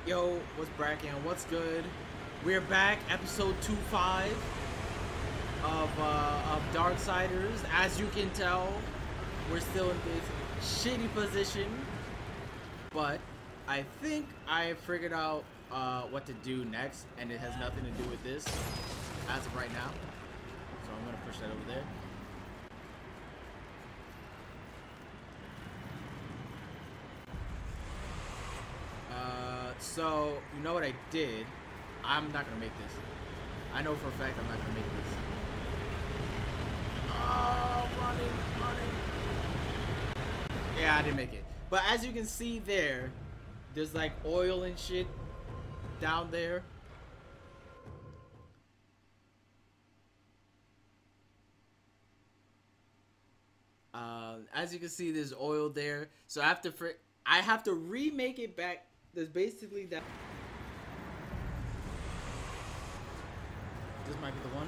Yo, what's bracking? What's good? We're back, episode 25 of Darksiders. As you can tell, we're still in this shitty position, but I think I figured out what to do next, and it has nothing to do with this as of right now. So I'm gonna push that over there. So, you know what I did? I'm not gonna make this. I know for a fact I'm not gonna make this. Oh, running. Yeah, I didn't make it. But as you can see there's like oil and shit down there. As you can see, there's oil there. So I have to remake it back. There's basically that. This might be the one.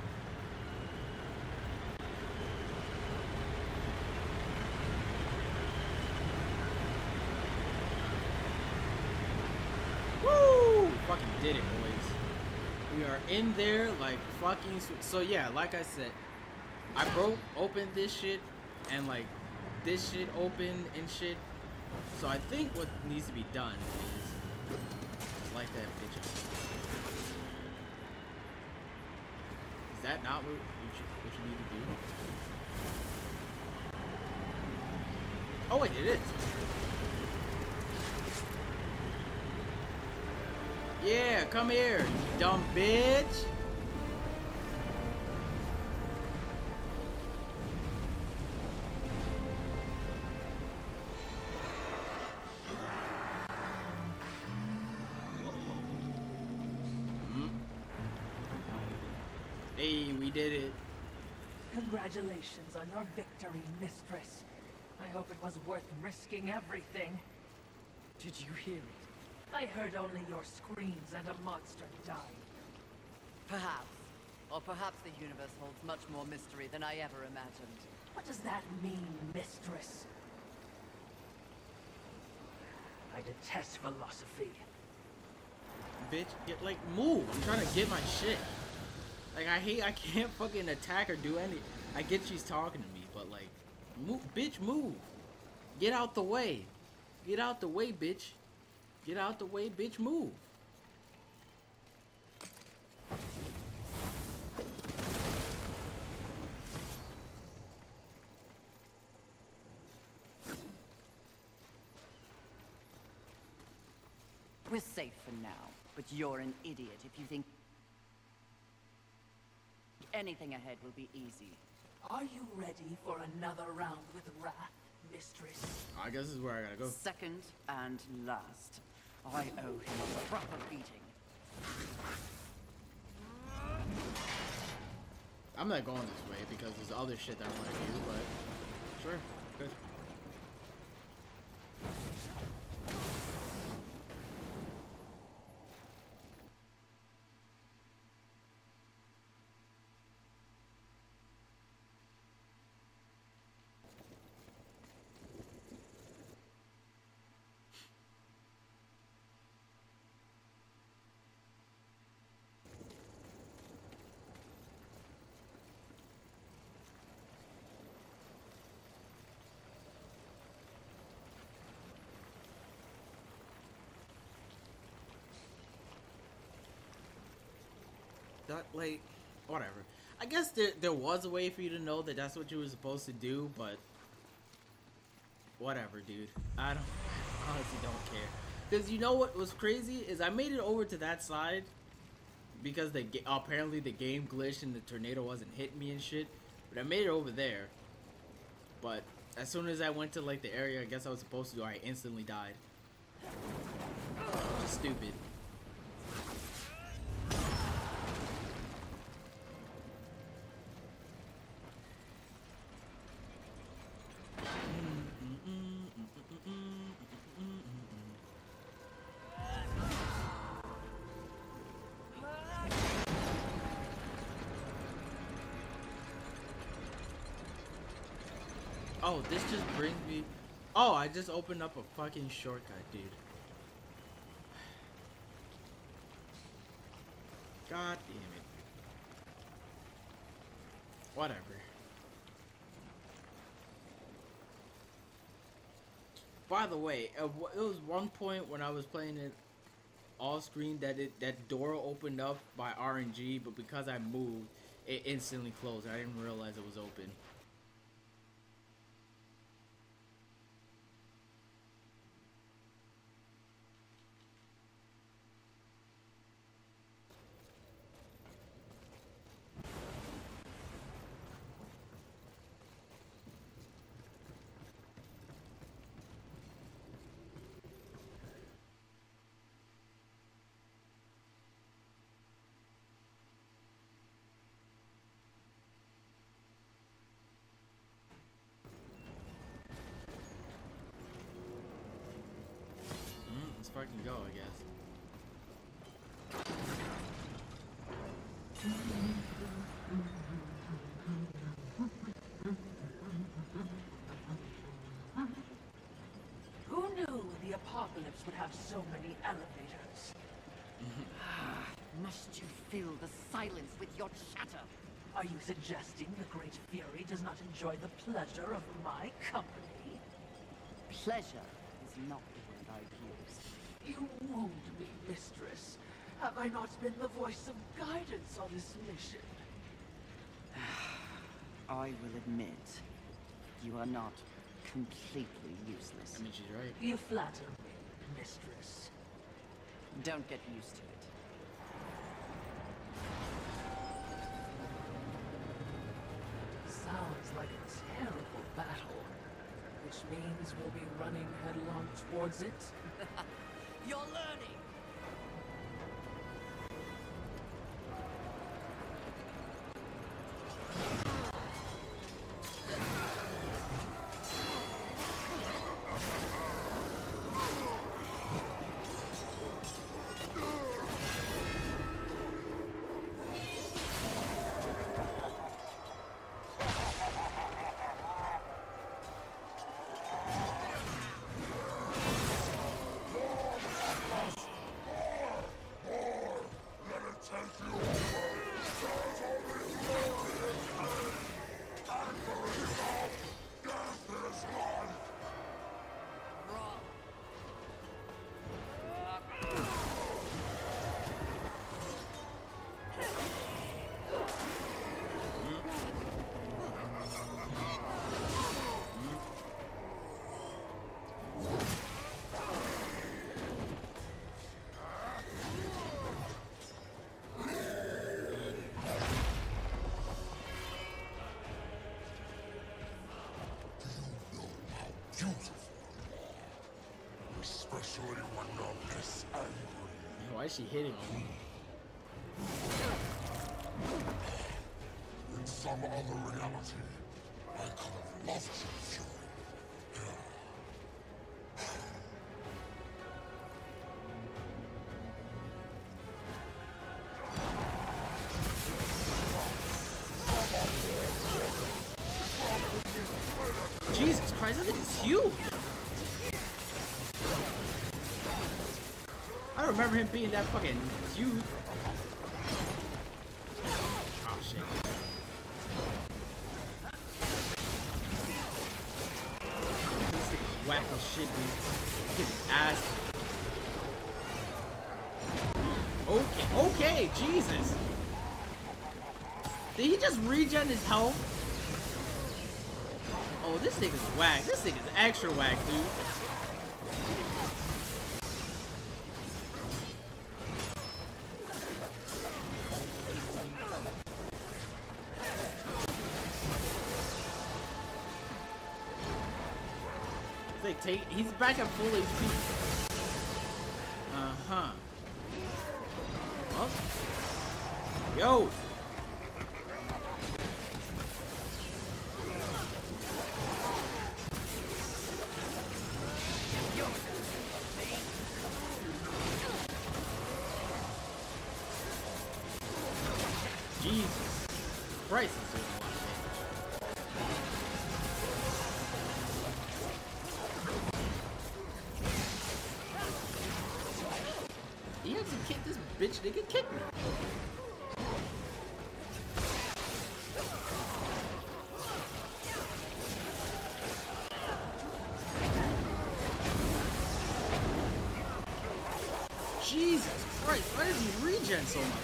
Woo! Fucking did it, boys. We are in there like fucking. So yeah, like I said, I opened this shit, and like this shit opened and shit. So I think what needs to be done is like that bitch. Is that not what you need to do? Oh wait, it is. Yeah, come here, you dumb bitch. Hey, we did it. Congratulations on your victory, mistress. I hope it was worth risking everything. Did you hear it? I heard only your screams and a monster died. Perhaps. Or perhaps the universe holds much more mystery than I ever imagined. What does that mean, mistress? I detest philosophy. Bitch, like, move. I'm trying to get my shit. Like, I can't fucking attack or do any. I get she's talking to me, but like, move, bitch, move. Get out the way. Get out the way, bitch. Get out the way, bitch, move. We're safe for now, but you're an idiot if you think anything ahead will be easy. Are you ready for another round with Wrath, mistress? I guess this is where I gotta go. Second and last. I owe him a proper beating. I'm not going this way because there's other shit that I want to do, but sure, good. Like, whatever. I guess there was a way for you to know that that's what you were supposed to do, but whatever, dude. I honestly don't care. Because you know what was crazy is I made it over to that side because apparently the game glitched and the tornado wasn't hitting me and shit. But I made it over there. But as soon as I went to like the area I guess I was supposed to do, I instantly died. Just stupid. Oh, this just brings me... Oh, I just opened up a fucking shortcut, dude. God damn it. Whatever. By the way, it was one point when I was playing it all screen that door opened up by RNG, but because I moved, it instantly closed. I didn't realize it was open. Let's fucking go, I guess. Who knew the apocalypse would have so many elevators? Must you fill the silence with your chatter? Are you suggesting the Great Fury does not enjoy the pleasure of my company? Pleasure is not the word I'd use. You wound me, mistress. Have I not been the voice of guidance on this mission? I will admit, you are not completely useless. I mean, she's right. You flatter me, mistress. Don't get used to it. Sounds like a terrible battle, which means we'll be running headlong towards it. You're learning! Especially when you're this angry. Why is she hitting him? In some other reality, I could have loved you, Fury. Jesus Christ, this thing is huge! I don't remember him being that fucking huge. Oh shit. This thing is whack as shit, dude. Get his ass. Okay, Jesus! Did he just regen his health? Oh, this thing is whack. This thing is extra whack, dude. He's back at full HP. Uh-huh. Oh. Yo! Jesus Christ, he's doing a lot of damage. He has to kick this bitch, nigga, kick me. Jesus Christ, why does he regen so much?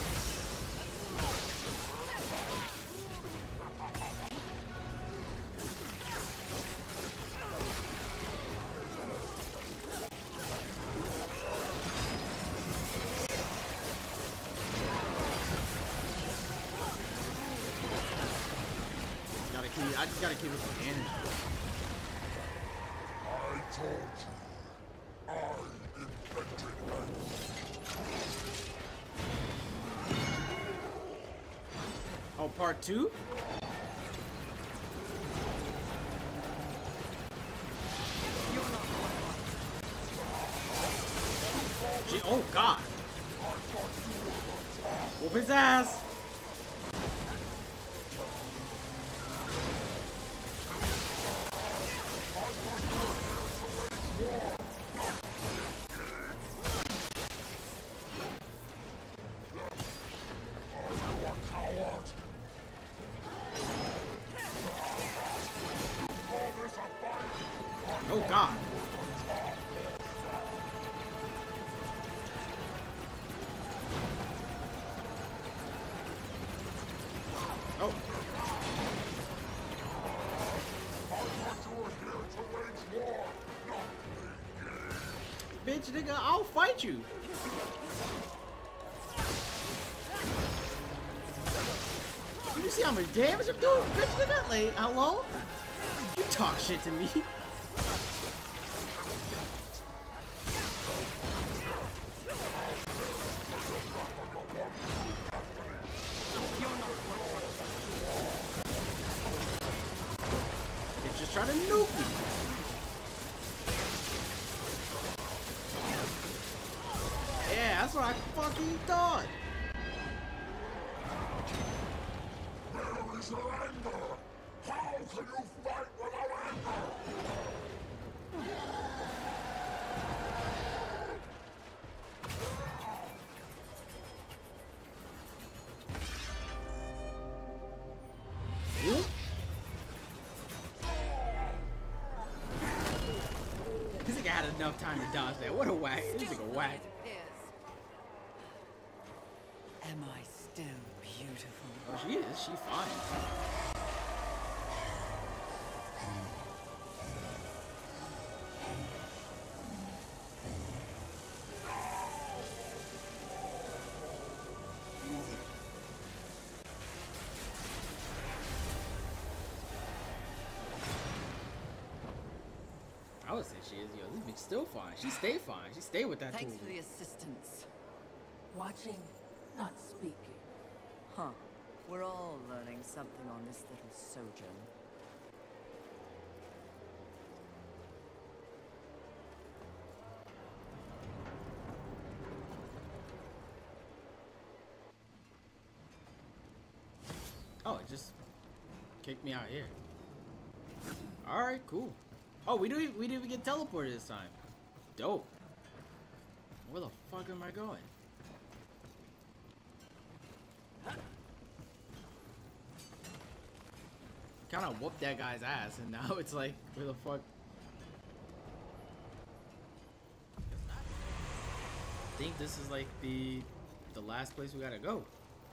I just gotta keep it with energy. I told you. I invented it. Oh, part 2? Gee, oh God! Whoop his ass! Oh God! Oh! Bitch, nigga, I'll fight you. You see how much damage I'm doing, bitch, nigga? Like, hello? You talk shit to me. Bitch, just try to nuke me. Yeah, that's what I fucking thought. Where is your anger? How can you fight without anger? Whoop. This nigga had enough time to dodge that. What a whack. This nigga whack. Am I still beautiful? Oh, she is. She fine. I would say she is. Yo, this bitch still fine. She stay fine. She stay with that Thanks tool. for the assistance. Watching, not speaking. Huh. We're all learning something on this little sojourn. Oh, it just kicked me out here. All right, cool. Oh, we didn't even get teleported this time. Dope. Where the fuck am I going? Kind of whooped that guy's ass, and now it's like, where the fuck? I think this is like the last place we gotta go.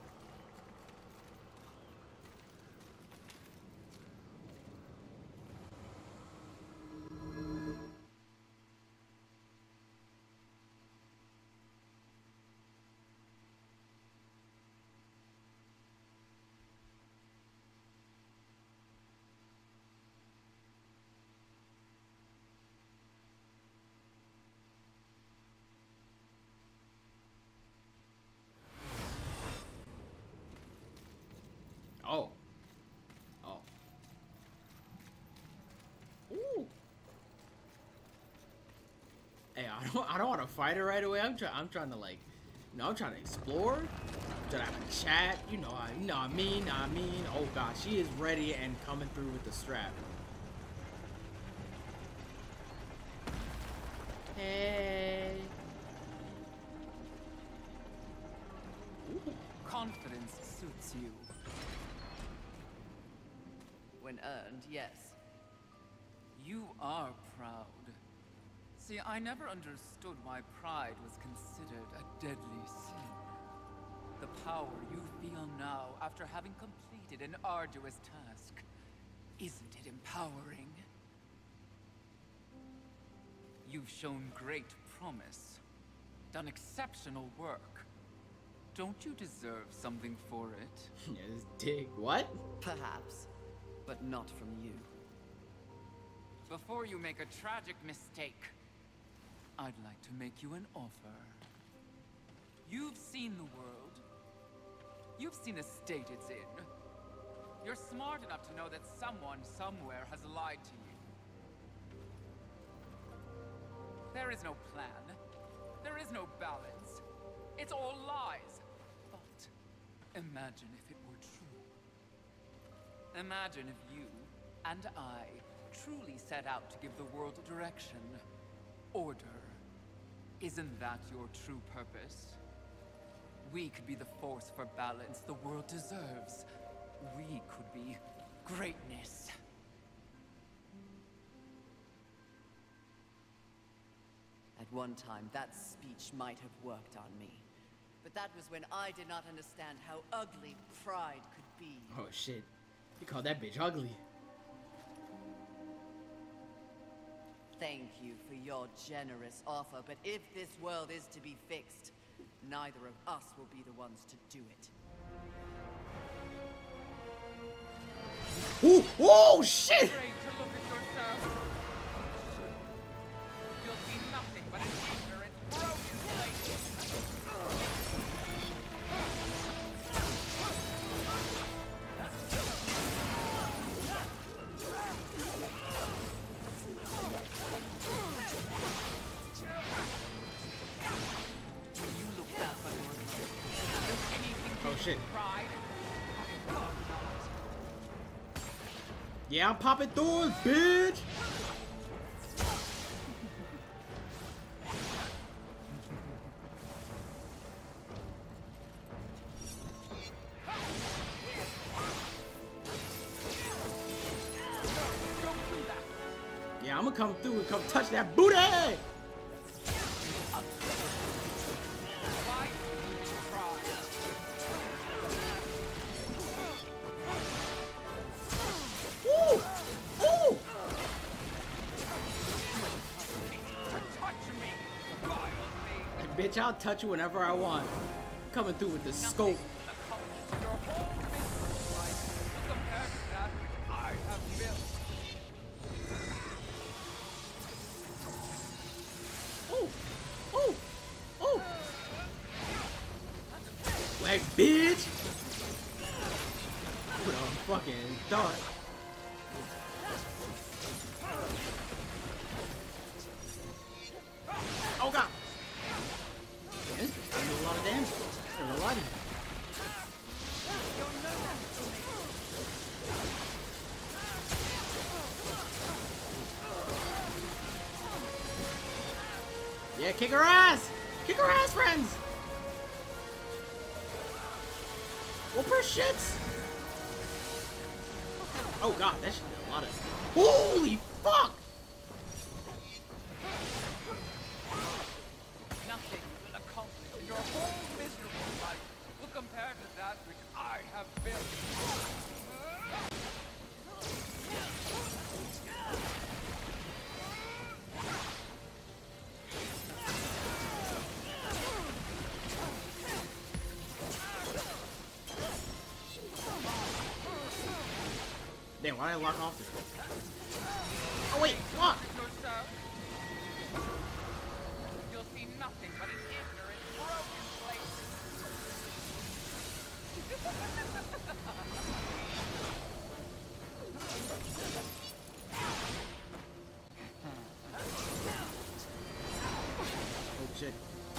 Oh. Oh. Ooh. Hey, I don't want to fight her right away. I'm trying to like, you know, I'm trying to explore. I'm trying to have a chat. You know what I mean. Oh God, she is ready and coming through with the strap. Hey. Ooh. Confidence suits you. When earned, yes. You are proud. See, I never understood why pride was considered a deadly sin. The power you feel now after having completed an arduous task, isn't it empowering? You've shown great promise, done exceptional work. Don't you deserve something for it? Yeah, this dick. What? Perhaps, but not from you. Before you make a tragic mistake, I'd like to make you an offer. You've seen the world. You've seen the state it's in. You're smart enough to know that someone somewhere has lied to you. There is no plan. There is no balance. It's all lies. But imagine if it were true. Imagine if you and I truly set out to give the world direction, order. Isn't that your true purpose? We could be the force for balance the world deserves. We could be greatness. At one time, that speech might have worked on me. But that was when I did not understand how ugly pride could be. Oh shit. You call that bitch ugly. Thank you for your generous offer, but if this world is to be fixed, neither of us will be the ones to do it. Ooh! Oh shit! Afraid to look at yourself. You'll see nothing but an ignorant, broken place. You look back on your life. Does anything Oh give shit. you pride? Yeah, I'm popping doors, bitch! Yeah, I'm gonna come through and come touch that booty! Why pride? Ooh! Ooh! Touch me, wildly. Bitch, I'll touch you whenever I want. Coming through with the scope. Your whole business life compared to that which I have built. Ooh! Ooh! Ooh! Like, bitch! Put on fucking dart. Oh god! Yeah, this bitch doing a lot of damage. There's a lot of Yeah, kick her ass! Kick her ass, friends! Whoop her shits! Oh god, that shit did a lot of... Holy fuck! Nothing will accomplish your whole miserable life will compare to that which I have built. Damn, why did I lock off this? Oh wait, lock! Yourself. You'll see nothing but an ignorant, broken place. Oh shit.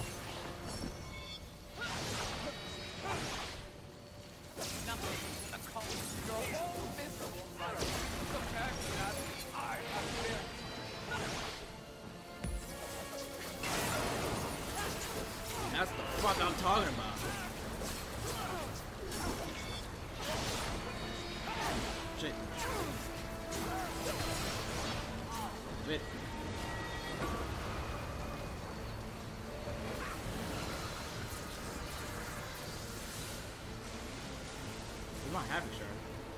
Nothing will accomplish your whole miserable life compared to that which I have built. That's the fuck I'm talking about. Shit. Shit. not having sure.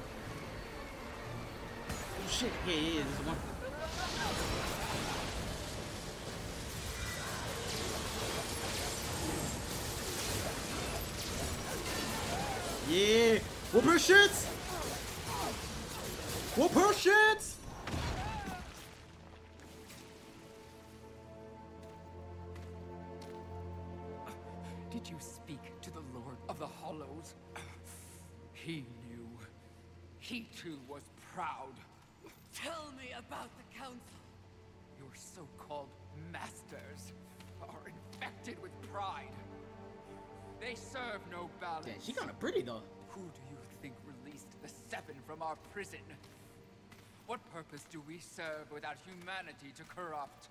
Oh shit! Yeah, there's one. Yeah! Whoop her shits! Whoop her shits! Did you speak to the Lord of the Hollows? He knew. He too was proud. Tell me about the council. Your so-called masters are infected with pride. They serve no balance. Yeah, she kinda pretty though. Who do you think released the Seven from our prison? What purpose do we serve without humanity to corrupt?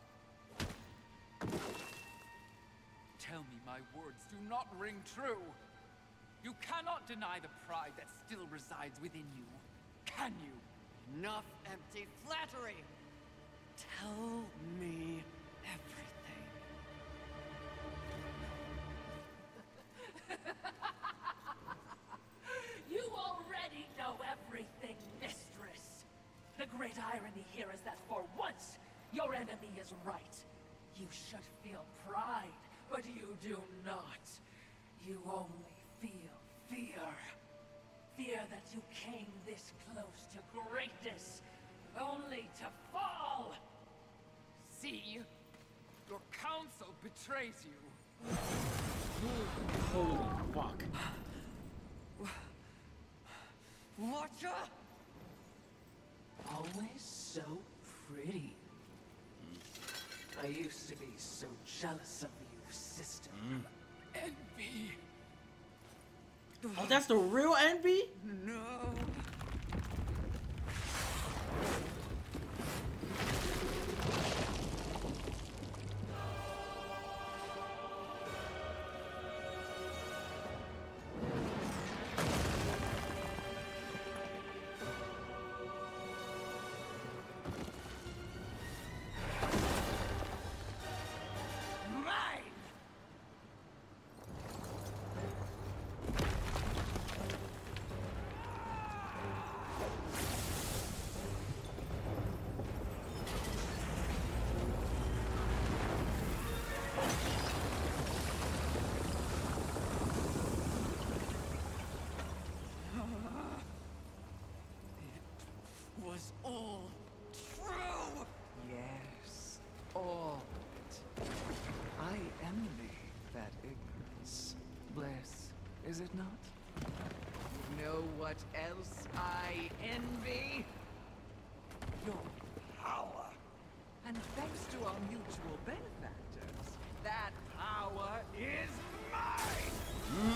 Tell me my words do not ring true. You cannot deny the pride that still resides within you. Can you? Enough empty flattery. Tell me everything. You already know everything, mistress. The great irony here is that for once, your enemy is right. You should feel pride, but you do not. You only feel fear. Fear that you came this close to greatness, only to fall. See? Your council betrays you. Holy fuck. Watcher? Always so pretty. I used to be so jealous of you, sister. Envy. Oh, that's the real envy? No. Was all true. Yes, all of it. I envy that ignorance. Bliss, is it not? You know what else I envy? Your power. And thanks to our mutual benefactors, that power is mine!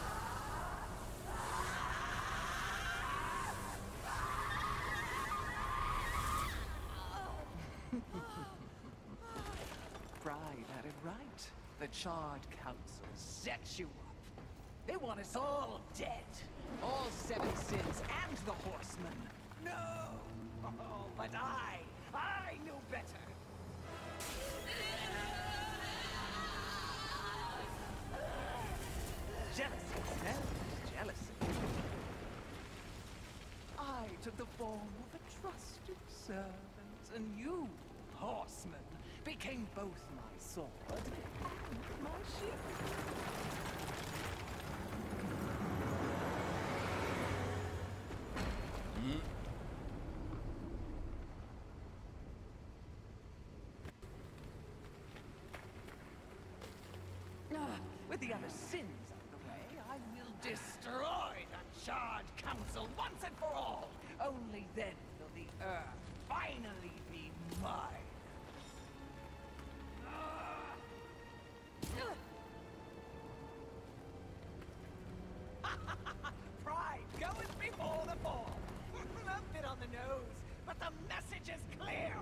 Pride had it right. The Charred Council set you up. They want us all dead. All Seven Sins and the Horsemen. No! Oh, but I knew better! Jealousy smells jealousy. I took the form of a trusted servant, and you, Horseman, became both my sword and my shield. With the other sins out of the way, I will destroy the Charred Council once and for all. Only then will the Earth finally be mine. Pride goes before the fall. A bit on the nose, but the message is clear.